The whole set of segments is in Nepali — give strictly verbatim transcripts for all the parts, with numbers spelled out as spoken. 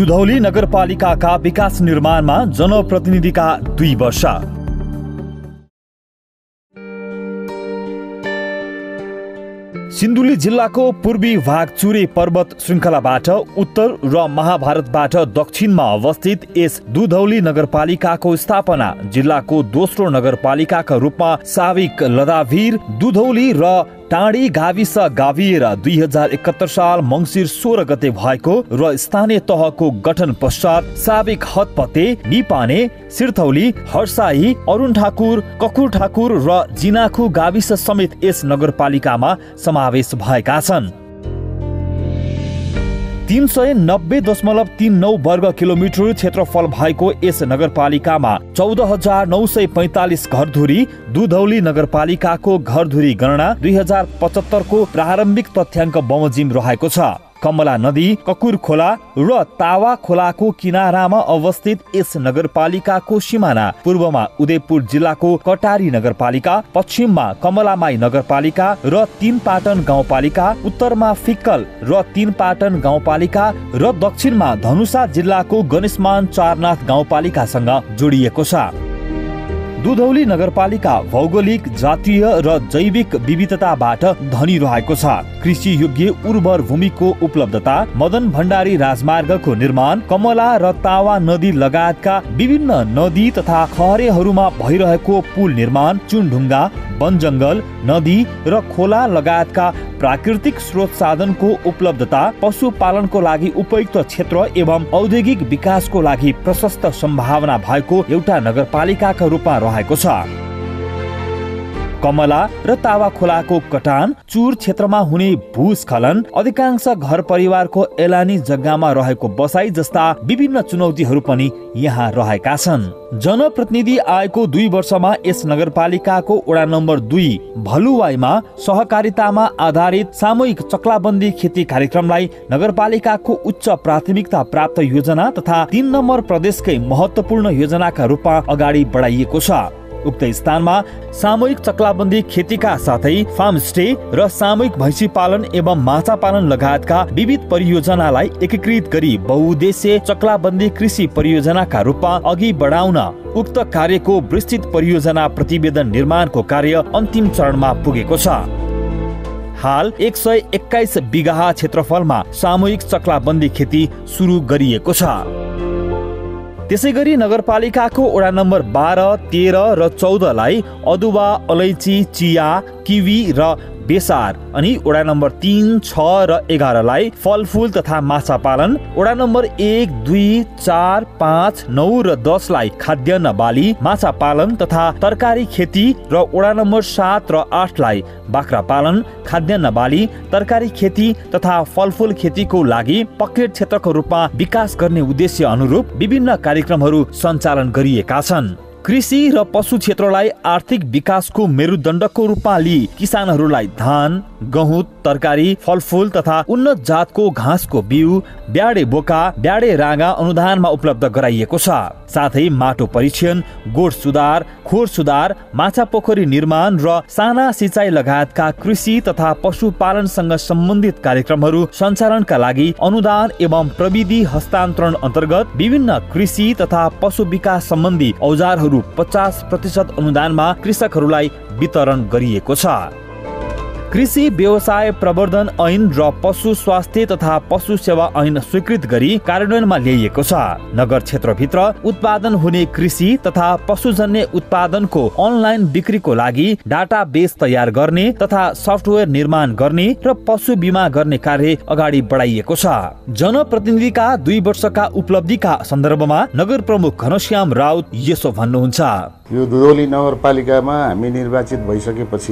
दुधौली नगरपालिकाका विकास निर्माणमा जनप्रतिनिधिका दुई वर्ष। सिन्धुली जिल्लाको पूर्वी भाग चुरे पर्वत श्रृङ्खलाबाट उत्तर र महाभारतबाट दक्षिणमा अवस्थित यस दुधौली नगरपालिकाको स्थापना जिल्लाको दोस्रो नगरपालिकाका रूपमा साविक लदावीर दुधौली र टाँडी गाविस गाभिएर दुई हजार एकहत्तर साल मङ्सिर सोह्र गते भएको र स्थानीय तहको गठन पश्चात साबिक हतपते, निपाने, सिरथौली, हर्साही, अरुण ठाकुर, ककुर ठाकुर र जिनाखु गाविस समेत यस नगरपालिकामा समावेश भएका छन्। तीन सय नब्बे दशमलव तीन नौ वर्ग किलोमिटर क्षेत्रफल भएको यस नगरपालिकामा चौध हजार नौ सय पैंतालिस घरधुरी दुधौली नगरपालिकाको घरधुरी गणना दुई हजार पचहत्तरको प्रारम्भिक तथ्याङ्क बमोजिम रहेको छ। कमला नदी, ककुर खोला र तावा खोलाको किनारामा अवस्थित यस नगरपालिकाको सिमाना पूर्वमा उदयपुर जिल्लाको कटारी नगरपालिका, पश्चिममा कमलामाई नगरपालिका र तीनपाटन गाउँपालिका, उत्तरमा फिक्कल र तीनपाटन गाउँपालिका र दक्षिणमा धनुषा जिल्लाको गणेशमान चारनाथ गाउँपालिकासँग जोडिएको छ। दुधौली नगरपालिका भौगोलिक, जातीय र जैविक विविधताबाट धनी रहेको छ। कृषि योग्य उर्वर भूमिको उपलब्धता, मदन भण्डारी राजमार्गको निर्माण, कमला र तावा नदी लगायतका विभिन्न नदी तथा खहरेहरूमा भइरहेको पुल निर्माण, चुनढुङ्गा, वनजङ्गल, नदी र खोला लगायतका प्राकृतिक स्रोत साधनको उपलब्धता, पशुपालनको लागि उपयुक्त क्षेत्र एवं औद्योगिक विकासको लागि प्रशस्त सम्भावना भएको एउटा नगरपालिकाका रूपमा रहेको छ। कमला र तावा खोलाको कटान, चुर क्षेत्रमा हुने भूस्खलन, अधिकांश घर परिवारको एलानी जग्गामा रहेको बसाई जस्ता विभिन्न चुनौतीहरू पनि यहाँ रहेका छन्। जनप्रतिनिधि आएको दुई वर्षमा यस नगरपालिकाको वडा नम्बर दुई भलुवाईमा सहकारितामा आधारित सामूहिक चक्लाबन्दी खेती कार्यक्रमलाई नगरपालिकाको उच्च प्राथमिकता प्राप्त योजना तथा तीन नम्बर प्रदेशकै महत्वपूर्ण योजनाका रूपमा अगाडि बढाइएको छ। उक्त स्थानमा सामूहिक चक्लाबन्दी खेतीका साथै फार्म स्टे र सामूहिक भैँसी पालन एवं माछा पालन लगायतका विविध परियोजनालाई एकीकृत गरी बहुउद्देश्य चक्लाबन्दी कृषि परियोजनाका रूपमा अघि बढाउन उक्त कार्यको विस्तृत परियोजना प्रतिवेदन निर्माणको कार्य अन्तिम चरणमा पुगेको छ। हाल एक सय एक्काइस बिघा क्षेत्रफलमा सामूहिक चक्लाबन्दी खेती सुरु गरिएको छ। त्यसै गरी नगरपालिकाको वडा नम्बर बाह्र, तेह्र र चौधलाई अदुवा, अलैची, चिया, किवी र बेसार अनि वडा नम्बर तीन, छ र एघारलाई फलफुल तथा माछा पालन, वडा नम्बर एक, दुई, चार, पाँच, नौ र दसलाई खाद्यान्न बाली, माछा पालन तथा तरकारी खेती र वडा नम्बर सात र आठलाई बाख्रा पालन, खाद्यान्न बाली, तरकारी खेती तथा फलफुल खेतीको लागि पकेट क्षेत्रको रूपमा विकास गर्ने उद्देश्य अनुरूप विभिन्न कार्यक्रमहरू सञ्चालन गरिएका छन्। कृषि र पशु क्षेत्रलाई आर्थिक विकासको मेरुदण्डको रूपमा लिई किसानहरूलाई धान, गहुँ, तरकारी, फलफुल तथा उन्नत जातको घाँसको बिउ, ब्याडे बोका, ब्याडे राँगा अनुदानमा उपलब्ध गराइएको छ। साथै माटो परीक्षण, गोठ सुधार, खोर सुधार, माछा पोखरी निर्माण र साना सिँचाइ लगायतका कृषि तथा पशुपालनसँग सम्बन्धित कार्यक्रमहरू सञ्चालनका लागि अनुदान एवं प्रविधि हस्तान्तरण अन्तर्गत विभिन्न कृषि तथा पशु विकास सम्बन्धी औजारहरू पचास प्रतिशत अनुदानमा कृषकहरूलाई वितरण गरिएको छ। कृषि व्यवसाय प्रवर्धन ऐन र पशु स्वास्थ्य तथा पशु सेवा ऐन स्वीकृत गरी कार्यान्वयनमा ल्याइएको छ। नगर क्षेत्रभित्र उत्पादन हुने कृषि तथा पशुजन्य उत्पादनको अनलाइन बिक्रीको लागि डाटाबेस तयार गर्ने तथा सफ्टवेयर निर्माण गर्ने र पशु बिमा गर्ने कार्य अगाडि बढाइएको छ। जनप्रतिनिधिका दुई वर्षका उपलब्धिका सन्दर्भमा नगर प्रमुख घनश्याम राउत यसो भन्नुहुन्छ। यो दुधौली नगरपालिकामा हामी निर्वाचित भइसकेपछि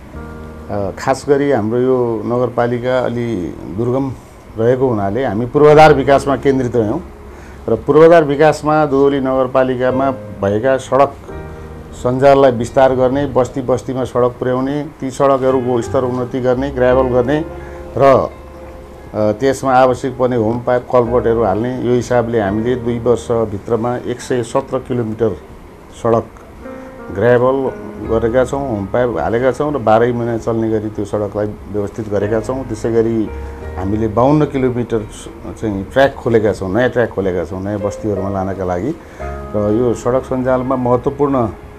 खास गरी हाम्रो यो नगरपालिका अलि दुर्गम रहेको हुनाले हामी पूर्वाधार विकासमा केन्द्रित हयौँ र पूर्वाधार विकासमा दुधौली नगरपालिकामा भएका सडक सञ्जाललाई विस्तार गर्ने, बस्ती बस्तीमा सडक पुर्याउने, ती सडकहरूको स्तर उन्नति गर्ने, ग्राभल गर्ने र त्यसमा आवश्यक पर्ने होम पाइप कल्भर्टहरू हाल्ने, यो हिसाबले हामीले दुई वर्षभित्रमा एक सय सत्र किलोमिटर सडक ग्राभल गरेका छौँ, होम पाइप हालेका छौँ र बाह्रै महिना चल्ने गरी त्यो सडकलाई व्यवस्थित गरेका छौँ। त्यसै गरी हामीले बाहन्न किलोमिटर चाहिँ ट्र्याक खोलेका छौँ, नयाँ ट्र्याक खोलेका छौँ नयाँ बस्तीहरूमा लानका लागि। र यो सडक सञ्जालमा महत्त्वपूर्ण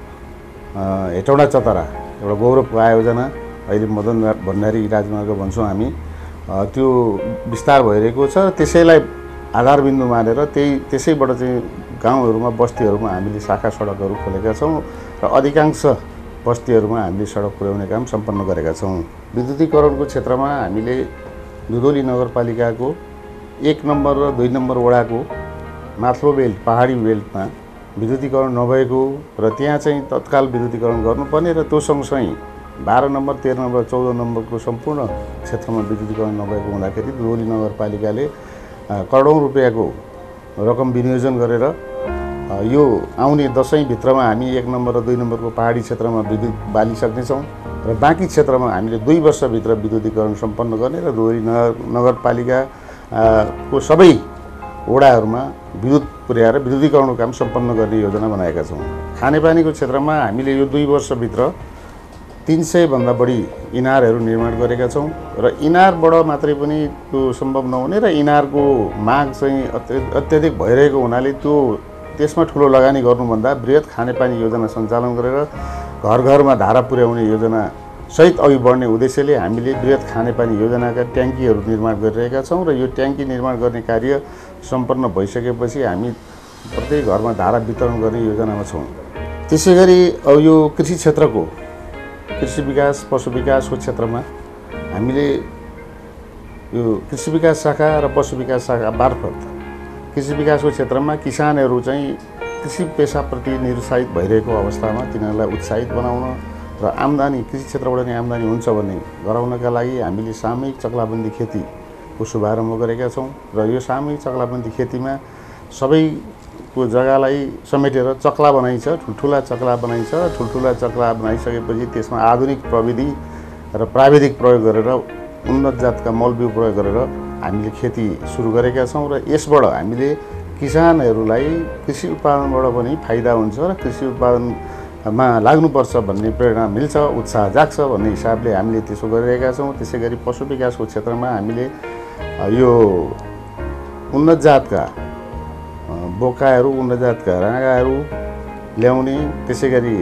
हेटौँडा चतरा एउटा गौरवको आयोजना अहिले मदन भण्डारी राजमार्ग भन्छौँ हामी, त्यो विस्तार भइरहेको छ। त्यसैलाई आधारबिन्दु मानेर त्यही त्यसैबाट चाहिँ गाउँहरूमा बस्तीहरूमा हामीले शाखा सडकहरू खोलेका छौँ र अधिकांश बस्तीहरूमा हामीले सडक पुर्याउने काम सम्पन्न गरेका छौँ। विद्युतीकरणको क्षेत्रमा हामीले दुधौली नगरपालिकाको एक नम्बर र दुई नम्बर वडाको माथिल्लो बेल्ट पहाडी बेल्टमा विद्युतीकरण नभएको र त्यहाँ चाहिँ तत्काल विद्युतीकरण गर्नुपर्ने र त्यो सँगसँगै बाह्र नम्बर तेह्र नम्बर चौध नम्बरको सम्पूर्ण क्षेत्रमा विद्युतीकरण नभएको हुँदाखेरि दुधौली नगरपालिकाले करोडौँ रुपियाँको रकम विनियोजन गरेर यो आउने दशैंभित्रमा हामी एक नम्बर र दुई नम्बरको पहाडी क्षेत्रमा विद्युत बालिसक्नेछौँ र बाँकी क्षेत्रमा हामीले दुई वर्षभित्र विद्युतीकरण सम्पन्न गर्ने र दुधौली नगर नगरपालिकाको सबै वडाहरूमा विद्युत पुर्याएर विद्युतीकरणको काम सम्पन्न गर्ने योजना बनाएका छौँ। खानेपानीको क्षेत्रमा हामीले यो दुई वर्षभित्र तीन सय भन्दा बढी इनारहरू निर्माण गरेका छौँ र इनारबाट मात्रै पनि त्यो सम्भव नहुने र इनारको माग चाहिँ अत्यधिक भइरहेको हुनाले त्यो त्यसमा ठुलो लगानी गर्नुभन्दा बृहत खानेपानी योजना सञ्चालन गरेर घर घरमा धारा पुर्याउने योजना सहित अघि बढ्ने उद्देश्यले हामीले बृहत खानेपानी योजनाका ट्याङ्कीहरू निर्माण गरिरहेका छौँ र यो ट्याङ्की निर्माण गर्ने कार्य सम्पन्न भइसकेपछि हामी प्रत्येक घरमा धारा वितरण गर्ने योजनामा छौँ। त्यसै गरी अब यो कृषि क्षेत्रको कृषि विकास पशु विकासको क्षेत्रमा हामीले यो कृषि विकास शाखा र पशु विकास शाखा मार्फत कृषि विकासको क्षेत्रमा किसानहरू चाहिँ कृषि पेसाप्रति निरुत्साहित भइरहेको अवस्थामा तिनीहरूलाई उत्साहित बनाउन र आम्दानी कृषि क्षेत्रबाट नै आम्दानी हुन्छ भन्ने गराउनका लागि हामीले सामूहिक चक्लाबन्दी खेतीको शुभारम्भ गरेका छौँ र यो सामूहिक चक्लाबन्दी खेतीमा सबैको जग्गालाई समेटेर चक्ला बनाइन्छ, ठुल्ठुला चक्ला बनाइन्छ। ठुल्ठुला चक्ला बनाइसकेपछि त्यसमा आधुनिक प्रविधि र प्राविधिक प्रयोग गरेर उन्नत जातका मलबिउ प्रयोग गरेर हामीले खेती सुरु गरेका छौँ र यसबाट हामीले किसानहरूलाई कृषि उत्पादनबाट पनि फाइदा हुन्छ र कृषि उत्पादनमा लाग्नुपर्छ भन्ने प्रेरणा मिल्छ, उत्साह जाग्छ भन्ने हिसाबले हामीले त्यसो गरिरहेका छौँ। त्यसै गरी पशु विकासको क्षेत्रमा हामीले यो उन्नत जातका बोकाहरू उन्नत जातका राँगाहरू ल्याउने, त्यसै गरी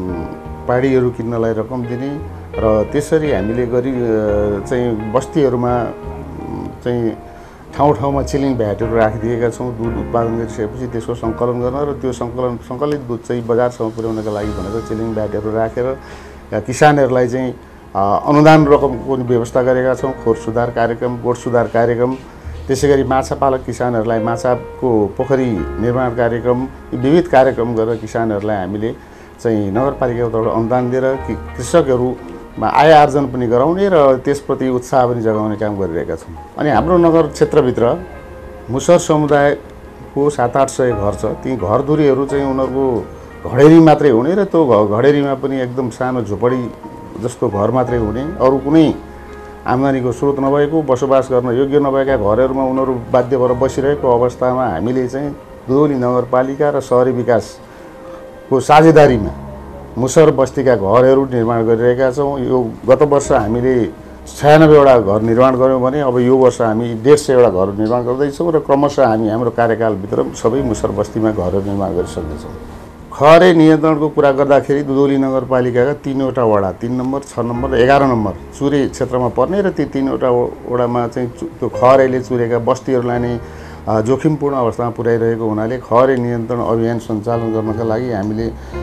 पाडीहरू किन्नलाई रकम दिने र त्यसरी हामीले गरी चाहिँ बस्तीहरूमा चाहिँ ठाउँ ठाउँमा चिलिङ भ्याटहरू राखिदिएका छौँ। दुध उत्पादन गरिसकेपछि त्यसको सङ्कलन गर्न र त्यो सङ्कलन सङ्कलित दुध चाहिँ बजारसम्म पुर्याउनका लागि भनेर चिलिङ भ्याटहरू राखेर किसानहरूलाई चाहिँ अनुदान रकमको व्यवस्था गरेका छौँ। खोर सुधार कार्यक्रम, गोठ सुधार कार्यक्रम, त्यसै गरी माछा पालक किसानहरूलाई माछाको पोखरी निर्माण कार्यक्रम, विविध कार्यक्रम गरेर किसानहरूलाई हामीले चाहिँ नगरपालिकाको तर्फबाट अनुदान दिएर कृषकहरूमा आय आर्जन पनि गराउने र त्यसप्रति उत्साह पनि जगाउने काम गरिरहेका छौँ। अनि हाम्रो नगर क्षेत्रभित्र मुसर समुदायको सात आठ सय घर छ। ती घरधुरीहरू चाहिँ उनीहरूको घडेरी मात्रै हुने र त्यो घडेरीमा पनि एकदम सानो झोपडी जस्तो घर मात्रै हुने, अरू कुनै आम्दानीको स्रोत नभएको, बसोबास गर्न योग्य नभएका घरहरूमा उनीहरू बाध्य भएर बसिरहेको अवस्थामा हामीले चाहिँ दुधौली नगरपालिका र शहरी विकासको साझेदारीमा मुसर बस्तीका घरहरू निर्माण गरिरहेका छौँ। यो गत वर्ष हामीले छयानब्बेवटा घर निर्माण गऱ्यौँ भने अब यो वर्ष हामी डेढ सयवटा घर निर्माण गर्दैछौँ र क्रमशः हामी हाम्रो कार्यकालभित्र सबै मुसर बस्तीमा घरहरू निर्माण गरिसक्नेछौँ। खहरे नियन्त्रणको कुरा गर्दाखेरि दुधौली नगरपालिकाका तीनवटा वडा तीन नम्बर छ नम्बर र एघार नम्बर चुरे क्षेत्रमा पर्ने र ती तीनवटा वडामा चाहिँ त्यो खहरेले चुरेका बस्तीहरूलाई नै जोखिमपूर्ण अवस्थामा पुर्याइरहेको हुनाले खहरे नियन्त्रण अभियान सञ्चालन गर्नका लागि हामीले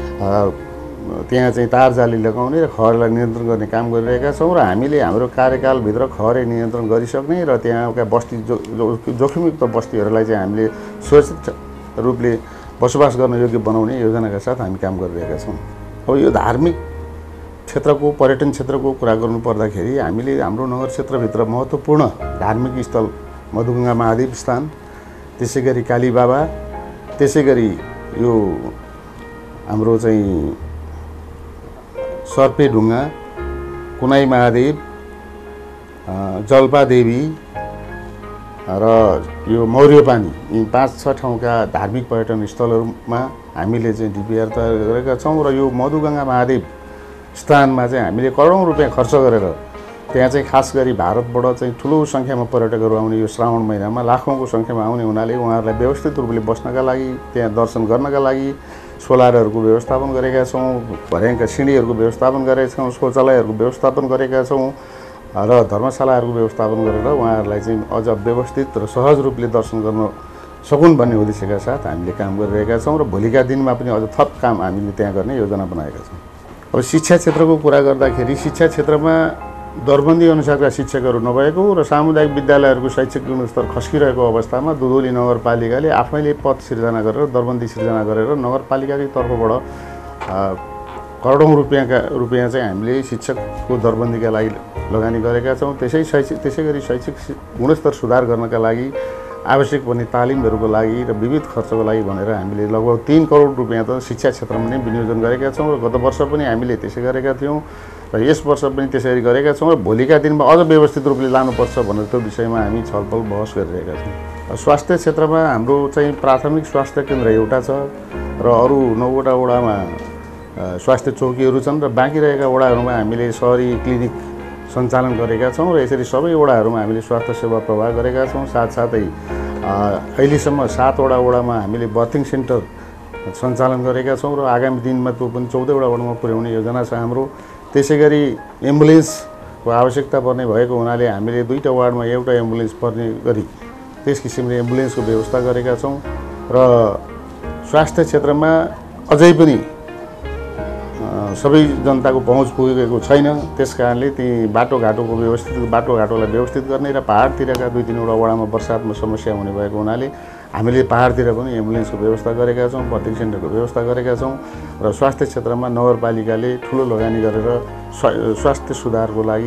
त्यहाँ चाहिँ तार जाली लगाउने र खहरेलाई नियन्त्रण गर्ने काम गरिरहेका छौँ र हामीले हाम्रो कार्यकालभित्र खहरे नियन्त्रण गरिसक्ने र त्यहाँका बस्ती जो जोखिमयुक्त बस्तीहरूलाई चाहिँ हामीले सुरक्षित रूपले बसोबास गर्न योग्य बनाउने योजनाका साथ हामी काम गरिरहेका छौँ। अब यो धार्मिक क्षेत्रको पर्यटन क्षेत्रको कुरा गर्नु पर्दाखेरि हामीले हाम्रो नगर क्षेत्रभित्र महत्त्वपूर्ण धार्मिक स्थल मधुगङ्गा महादेव स्थान, त्यसै गरी काली बाबा, त्यसै गरी यो हाम्रो चाहिँ सर्पेढुङ्गा, कुनाई महादेव, जल्पादेवी र यो मौर्यपानी, यी पाँच छ ठाउँका धार्मिक पर्यटन स्थलहरूमा हामीले चाहिँ डिपिआर तयार गरेका छौँ र यो मधुगङ्गा महादेव स्थानमा चाहिँ हामीले करोडौँ रुपियाँ खर्च गरेर त्यहाँ चाहिँ खास गरी भारतबाट चाहिँ ठुलो सङ्ख्यामा पर्यटकहरू आउने यो श्रावण महिनामा लाखौँको सङ्ख्यामा आउने हुनाले उहाँहरूलाई व्यवस्थित रूपले बस्नका लागि त्यहाँ दर्शन गर्नका लागि सोलरहरूको व्यवस्थापन गरेका छौँ, भर्याङका सिँढीहरूको व्यवस्थापन गरेका छौँ, शौचालयहरूको व्यवस्थापन गरेका छौँ र धर्मशालाहरूको व्यवस्थापन गरेर उहाँहरूलाई चाहिँ अझ व्यवस्थित र सहज रूपले दर्शन गर्न सकुन् भन्ने उद्देश्यका साथ हामीले काम गरिरहेका छौँ र भोलिका दिनमा पनि अझ थप काम हामीले त्यहाँ गर्ने योजना बनाएका छौँ। अब शिक्षा क्षेत्रको कुरा गर्दाखेरि शिक्षा क्षेत्रमा दरबन्दी अनुसारका शिक्षकहरू नभएको र सामुदायिक विद्यालयहरूको शैक्षिक गुणस्तर खस्किरहेको अवस्थामा दुधौली नगरपालिकाले आफैले पद सिर्जना गरेर दरबन्दी सिर्जना गरेर नगरपालिकाकै तर्फबाट करोडौँ रुपियाँका रुपियाँ चाहिँ हामीले शिक्षकको दरबन्दीका लागि लगानी गरेका छौँ। त्यसै शैक्षिक त्यसै गरी शैक्षिक गुणस्तर सुधार गर्नका लागि आवश्यक पर्ने तालिमहरूको लागि र विविध खर्चको लागि भनेर हामीले लगभग तीन करोड रुपियाँ त शिक्षा क्षेत्रमा नै विनियोजन गरेका छौँ र गत वर्ष पनि हामीले त्यसै गरेका थियौँ र यस वर्ष पनि त्यसरी गरेका छौँ र भोलिका दिनमा अझ व्यवस्थित रूपले लानुपर्छ भनेर त्यो विषयमा हामी छलफल बहस गरिरहेका छौँ। स्वास्थ्य क्षेत्रमा हाम्रो चाहिँ प्राथमिक स्वास्थ्य केन्द्र एउटा छ र अरू नौवटा वडामा स्वास्थ्य चौकीहरू छन् र बाँकी रहेका वडाहरूमा हामीले सहरी क्लिनिक सञ्चालन गरेका छौँ र यसरी सबै वडाहरूमा हामीले स्वास्थ्य सेवा प्रवाह गरेका छौँ। साथसाथै अहिलेसम्म सातवटा वडामा हामीले बर्थिङ सेन्टर सञ्चालन गरेका छौँ र आगामी दिनमा त्यो पनि चौधवटा वडामा पुर्याउने योजना छ हाम्रो। त्यसै गरी एम्बुलेन्सको आवश्यकता पर्ने भएको हुनाले हामीले दुईवटा वार्डमा एउटा एम्बुलेन्स पर्ने गरी त्यस किसिमले एम्बुलेन्सको व्यवस्था गरेका छौँ र स्वास्थ्य क्षेत्रमा अझै पनि सबै जनताको पहुँच पुगेको छैन। त्यस कारणले ती बाटोघाटोको व्यवस्थित बाटोघाटोलाई व्यवस्थित गर्ने र पहाडतिरका दुई तिनवटा वडामा बर्सातमा समस्या हुने भएको हुनाले हामीले पहाडतिर पनि एम्बुलेन्सको व्यवस्था गरेका छौँ, बर्थिङ सेन्टरको व्यवस्था गरेका छौँ र स्वास्थ्य क्षेत्रमा नगरपालिकाले ठुलो लगानी गरेर स्वास्थ्य सुधारको लागि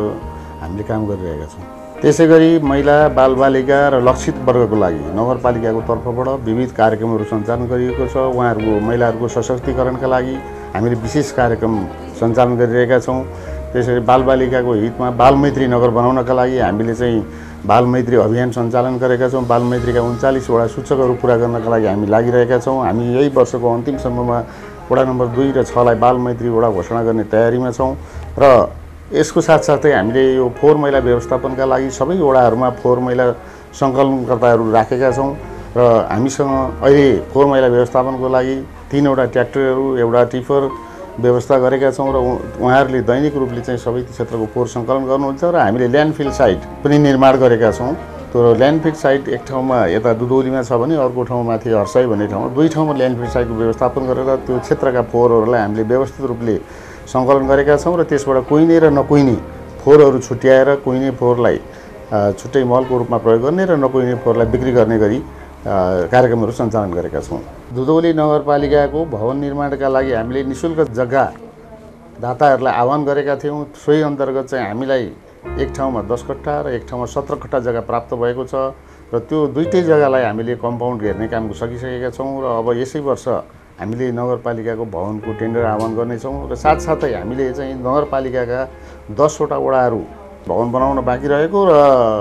हामीले काम गरिरहेका छौँ। त्यसै गरी महिला बालबालिका र लक्षित वर्गको लागि नगरपालिकाको तर्फबाट विविध कार्यक्रमहरू सञ्चालन गरिएको छ। उहाँहरूको महिलाहरूको सशक्तिकरणका लागि हामीले विशेष कार्यक्रम सञ्चालन गरिरहेका छौँ। त्यसरी बालबालिकाको हितमा बालमैत्री नगर बनाउनका लागि हामीले चाहिँ बालमैत्री अभियान सञ्चालन गरेका छौँ। बालमैत्रीका उन्चालिसवटा सूचकहरू पुरा गर्नका लागि हामी लागिरहेका छौँ। हामी यही वर्षको अन्तिमसम्ममा वडा नम्बर दुई र छलाई बालमैत्री वडा घोषणा गर्ने तयारीमा छौँ र यसको साथसाथै हामीले यो फोहोर मैला व्यवस्थापनका लागि सबै वडाहरूमा फोहोर मैला सङ्कलनकर्ताहरू राखेका छौँ र हामीसँग अहिले फोहोर मैला व्यवस्थापनको लागि तीनवटा ट्र्याक्टरहरू एउटा टिफर व्यवस्था गरेका छौँ र उहाँहरूले दैनिक रूपले चाहिँ सबै क्षेत्रको फोहोर सङ्कलन गर्नुहुन्छ र हामीले ल्यान्डफिल साइट पनि निर्माण गरेका छौँ। त्यो ल्यान्डफिल साइट एक ठाउँमा यता दुधौलीमा छ भने अर्को ठाउँ माथि हर्साई भन्ने ठाउँमा दुई ठाउँमा ल्यान्डफिल साइटको व्यवस्थापन गरेर त्यो क्षेत्रका फोहोरहरूलाई हामीले व्यवस्थित रूपले सङ्कलन गरेका छौँ र त्यसबाट कुहिने र नकुहिने फोहोरहरू छुट्याएर कुहिने फोहोरलाई छुट्टै मलको रूपमा प्रयोग गर्ने र नकुहिने फोहोरलाई बिक्री गर्ने गरी कार्यक्रमहरू सञ्चालन गरेका छौँ। दुधौली नगरपालिकाको भवन निर्माणका लागि हामीले निःशुल्क जग्गा दाताहरूलाई आह्वान गरेका थियौँ। सोही अन्तर्गत चाहिँ हामीलाई एक ठाउँमा दस कट्ठा र एक ठाउँमा सत्र कट्ठा जग्गा प्राप्त भएको छ र त्यो दुईटै जग्गालाई हामीले कम्पाउन्ड घेर्ने काम सकिसकेका छौँ र अब यसै वर्ष हामीले नगरपालिकाको भवनको टेन्डर आह्वान गर्नेछौँ र साथसाथै हामीले चाहिँ नगरपालिकाका दसवटा वडाहरू भवन बनाउन बाँकी रहेको र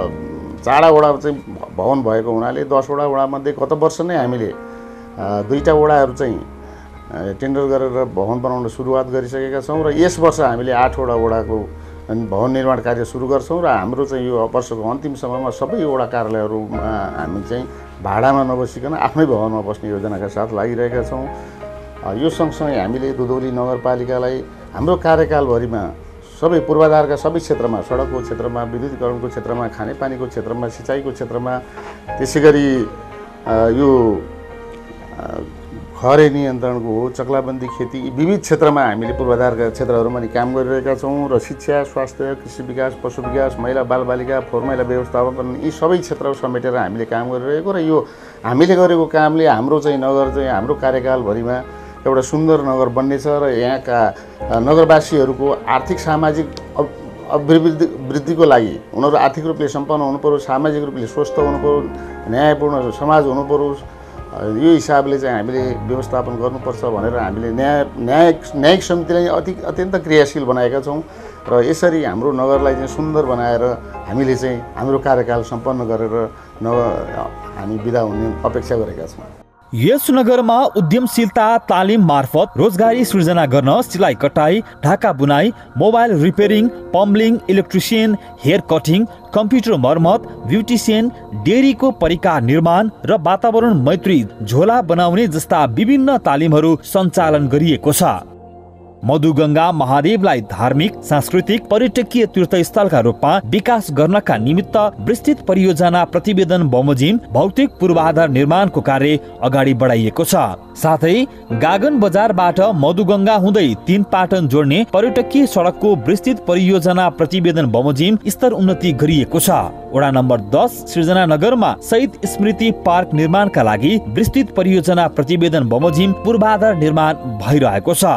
चारवटा वडा चाहिँ भवन भएको हुनाले दसवटा वडामध्ये गत वर्ष नै हामीले दुईवटा वडाहरू चाहिँ टेन्डर गरेर भवन बनाउन सुरुवात गरिसकेका छौँ र यस वर्ष हामीले आठवटा वडाको भवन निर्माण कार्य सुरु गर्छौँ र हाम्रो चाहिँ यो वर्षको अन्तिमसम्ममा सबै वडा कार्यालयहरूमा हामी चाहिँ भाडामा नबसिकन आफ्नै भवनमा बस्ने योजनाका साथ लागिरहेका छौँ। यो सँगसँगै हामीले दुधौली नगरपालिकालाई हाम्रो कार्यकालभरिमा सबै पूर्वाधारका सबै क्षेत्रमा सडकको क्षेत्रमा विद्युतीकरणको क्षेत्रमा खानेपानीको क्षेत्रमा सिँचाइको क्षेत्रमा त्यसै गरी यो खरे नियन्त्रणको हो चक्लाबन्दी खेती विविध क्षेत्रमा हामीले पूर्वाधारका क्षेत्रहरूमा नि काम गरिरहेका छौँ र शिक्षा स्वास्थ्य कृषि विकास पशु विकास महिला बालबालिका फोहोर मैला व्यवस्थापन यी सबै क्षेत्रहरू समेटेर हामीले काम गरिरहेको र यो हामीले गरेको कामले हाम्रो चाहिँ नगर चाहिँ हाम्रो कार्यकालभरिमा एउटा सुन्दर नगर बन्नेछ र यहाँका नगरवासीहरूको आर्थिक सामाजिक अभिवृद्धि वृद्धिको लागि उनीहरू आर्थिक रूपले सम्पन्न हुनुपर्यो, सामाजिक रूपले स्वस्थ हुनुपर्यो, न्यायपूर्ण समाज हुनुपर्यो। यो हिसाबले चाहिँ हामीले व्यवस्थापन गर्नुपर्छ भनेर हामीले न्याय न्यायिक न्यायिक समितिलाई अति अत्यन्त क्रियाशील बनाएका छौँ र यसरी हाम्रो नगरलाई चाहिँ सुन्दर बनाएर हामीले चाहिँ हाम्रो कार्यकाल सम्पन्न गरेर नगर हामी बिदा हुने अपेक्षा गरेका छौँ। यस नगरमा उद्यमशीलता तालिम मार्फत रोजगारी सृजना गर्न सिलाइ कटाई, ढाका बुनाई, mobile repairing, plumbing, electrician, hair cutting, computer मर्मत, ब्युटिसियन, डेरीको परिकार निर्माण र वातावरण मैत्री झोला बनाउने जस्ता विभिन्न तालिमहरू सञ्चालन गरिएको छ। मधुगंगा महादेवलाई धार्मिक, सांस्कृतिक, पर्यटकीय तीर्थस्थलका रूपमा विकास गर्नका निमित्त विस्तृत परियोजना प्रतिवेदन बमोजिम भौतिक पूर्वाधार निर्माणको कार्य अगाडि बढाइएको छ। साथै गागन बजारबाट मधुगंगा हुँदै तीन पाटन जोड्ने पर्यटकीय सडकको विस्तृत परियोजना प्रतिवेदन बमोजिम स्तर उन्नति गरिएको छ। वडा नम्बर दस सृजना नगरमा शहीद स्मृति पार्क निर्माणका लागि विस्तृत परियोजना प्रतिवेदन बमोजिम पूर्वाधार निर्माण भइरहेको छ।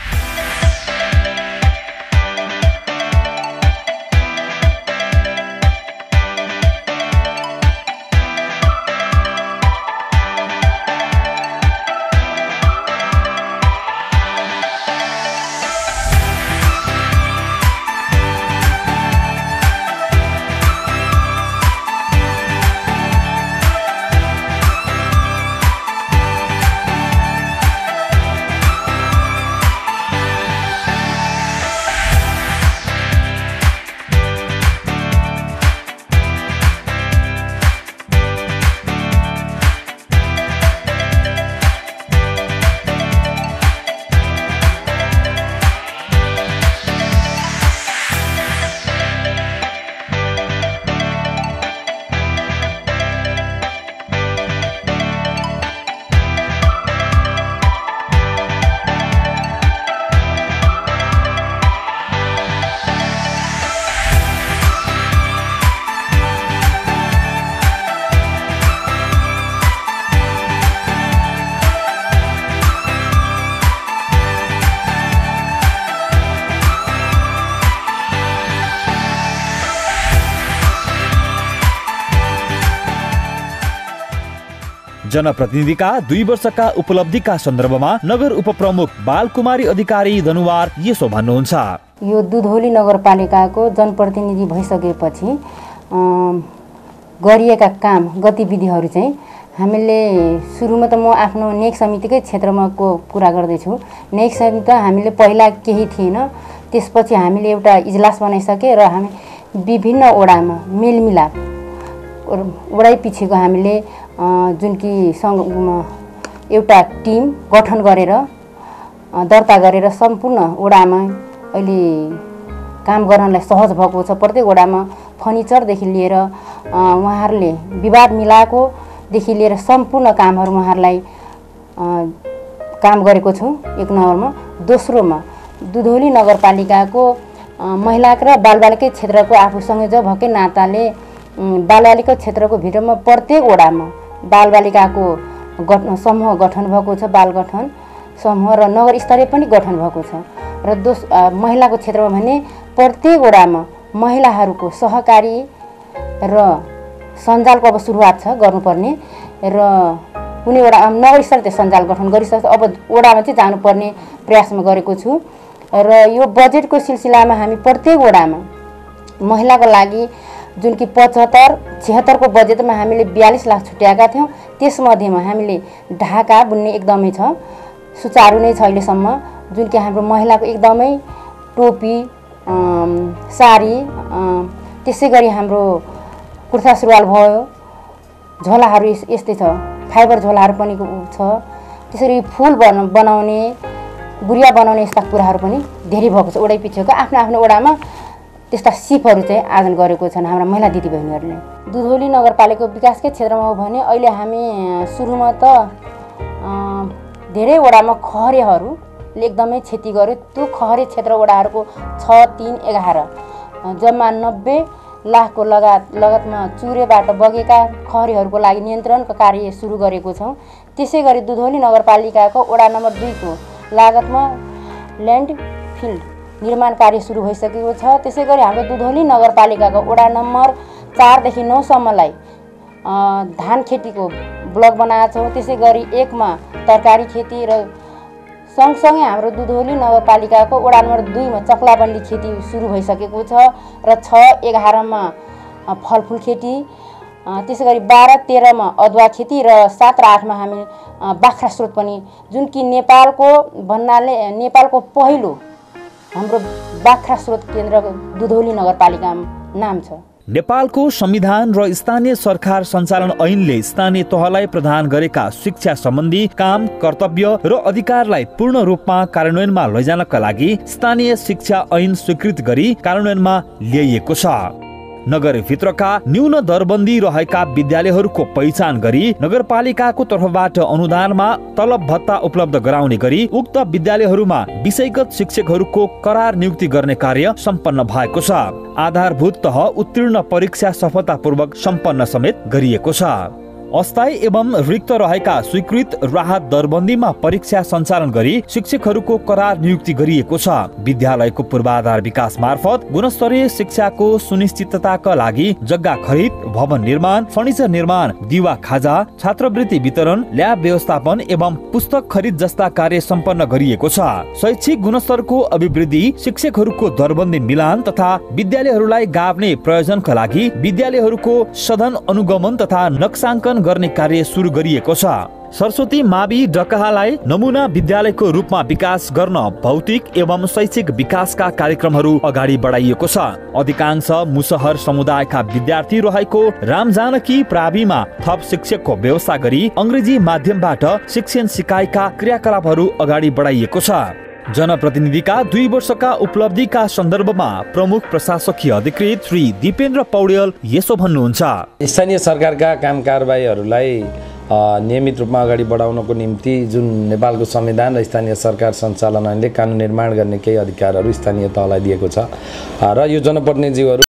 जनप्रतिनिधिका दुई वर्षका उपलब्धिका सन्दर्भमा नगर उपप्रमुख बालकुमारी अधिकारी धनुवार यसो भन्नुहुन्छ। यो दुधौली नगरपालिकाको जनप्रतिनिधि भइसकेपछि गरिएका काम गतिविधिहरू चाहिँ हामीले सुरुमा त म आफ्नो नेक समितिकै क्षेत्रमा को कुरा गर्दैछु। नेक समिति त हामीले पहिला केही थिएन, त्यसपछि हामीले एउटा इजलास बनाइसके र हामी विभिन्न वडामा मेलमिलाप वडै पछिको हामीले जुन कि एउटा टिम गठन गरेर दर्ता गरेर सम्पूर्ण वडामा अहिले काम गर्नलाई सहज भएको छ। प्रत्येक वडामा फर्निचरदेखि लिएर उहाँहरूले विवाद मिलाएकोदेखि लिएर सम्पूर्ण कामहरू उहाँहरूलाई काम गरेको छु एक नम्बरमा। दोस्रोमा दुधौली नगरपालिकाको महिला र बालबालिका क्षेत्रको आफू संयोजक भएकै नाताले बालबालिका क्षेत्रको भित्रमा प्रत्येक वडामा बालबालिकाको गठन समूह गठन भएको छ। बाल गठन समूह र नगर स्तरीय पनि गठन भएको छ। र दोस महिलाको क्षेत्रमा भने प्रत्येक वडामा महिलाहरूको सहकारी र सञ्जालको अब सुरुवात छ गर्नुपर्ने र कुनै वडा नगर स्तरीय सञ्जाल गठन गरिसक्छ। अब वडामा चाहिँ जानुपर्ने प्रयासमा गरेको छु र यो बजेटको सिलसिलामा हामी प्रत्येक वडामा महिलाको लागि जुन कि पचहत्तर छिहत्तरको बजेटमा हामीले बयालीस लाख छुट्याएका थियौँ। त्यसमध्येमा हामीले ढाका बुन्ने एकदमै छ, सुचारू नै छ अहिलेसम्म। जुन कि हाम्रो महिलाको एकदमै टोपी साडी त्यसै गरी हाम्रो कुर्ता सुरुवाल भयो, झोलाहरू यस्तै छ, फाइबर झोलाहरू पनि छ। त्यसरी फुल बना बनाउने गुडिया बनाउने यस्ता कुराहरू पनि धेरै भएको छ। वडै पिछेको आफ्नो आफ्नो वडामा त्यस्ता सिपहरू चाहिँ आयोजन गरेको छन् हाम्रा महिला दिदीबहिनीहरूले। दुधौली नगरपालिकाको विकासकै क्षेत्रमा हो भने अहिले हामी सुरुमा त धेरै वडामा खहरेहरूले एकदमै क्षति गर्यो। त्यो खहरे क्षेत्र वडाहरूको छ तिन एघार जम्मा नब्बे लाखको लगात लगतमा चुरेबाट बगेका खहरेहरूको लागि नियन्त्रणको कार्य सुरु गरेको छौँ। त्यसै गरी दुधौली नगरपालिकाको वडा नम्बर दुईको लागतमा ल्यान्ड फिल्ड निर्माण कार्य सुरु भइसकेको छ। त्यसै गरी हाम्रो दुधौली नगरपालिकाको वडा नम्बर चारदेखि नौसम्मलाई धान खेतीको ब्लक बनाएका छौँ। त्यसै गरी एकमा तरकारी खेती र सँगसँगै हाम्रो दुधौली नगरपालिकाको वडा नम्बर दुईमा चक्लाबन्दी खेती सुरु भइसकेको छ र छ एघारमा फलफुल खेती त्यसै गरी बाह्र तेह्रमा अदुवा खेती र सात र आठमा हामी बाख्रा स्रोत पनि, जुन कि नेपालको भन्नाले नेपालको पहिलो हाम्रो बाख्रा स्रोत केन्द्र दुधौली नगरपालिकामा नाम छ। नेपालको संविधान र स्थानीय सरकार सञ्चालन ऐनले स्थानीय तहलाई प्रदान गरेका शिक्षा सम्बन्धी काम, कर्तव्य र अधिकारलाई पूर्ण रूपमा कार्यान्वयनमा लैजानका लागि स्थानीय शिक्षा ऐन स्वीकृत गरी कार्यान्वयनमा ल्याइएको छ। नगरभित्रका न्यून दरबन्दी रहेका विद्यालयहरूको पहिचान गरी नगरपालिकाको तर्फबाट अनुदानमा तलब भत्ता उपलब्ध गराउने गरी उक्त विद्यालयहरूमा विषयगत शिक्षकहरूको करार नियुक्ति गर्ने कार्य सम्पन्न भएको छ। आधारभूत तह उत्तीर्ण परीक्षा सफलतापूर्वक सम्पन्न समेत गरिएको छ। अस्थायी एवं रिक्त रहेका स्वीकृत राहत दरबन्दीमा परीक्षा सञ्चालन गरी शिक्षकहरूको करार नियुक्ति गरिएको छ। विद्यालयको पूर्वाधार विकास मार्फत गुणस्तरीय शिक्षाको सुनिश्चितताका लागि जग्गा खरिद, भवन निर्माण, फर्निचर निर्माण, दिवा खाजा, छात्रवृत्ति वितरण, ल्याब व्यवस्थापन एवं पुस्तक खरिद जस्ता कार्य सम्पन्न गरिएको छ। शैक्षिक गुणस्तरको अभिवृद्धि, शिक्षकहरूको दरबन्दी मिलान तथा विद्यालयहरूलाई गाभ्ने प्रयोजनका लागि विद्यालयहरूको सदन अनुगमन तथा नक्साङ्कन गर्ने कार्य सुरु गरिएको छ। सरस्वती मावि डकहालाई नमुना विद्यालयको रूपमा विकास गर्न भौतिक एवं शैक्षिक विकासका कार्यक्रमहरू अगाडि बढाइएको छ। अधिकांश मुसहर समुदायका विद्यार्थी रहेको रामजानकी प्राविमा थप शिक्षकको व्यवस्था गरी अङ्ग्रेजी माध्यमबाट शिक्षण सिकाइका क्रियाकलापहरू अगाडि बढाइएको छ। जनप्रतिनिधिका दुई वर्षका उपलब्धिका सन्दर्भमा प्रमुख प्रशासकीय अधिकृत श्री दिपेन्द्र पौडेल यसो भन्नुहुन्छ। स्थानीय सरकारका काम कारबाहीहरूलाई नियमित रूपमा अगाडि बढाउनको निम्ति जुन नेपालको संविधान र स्थानीय सरकार सञ्चालन ऐनले कानुन निर्माण गर्ने केही अधिकारहरू स्थानीय तहलाई दिएको छ र यो जनप्रतिनिधिहरू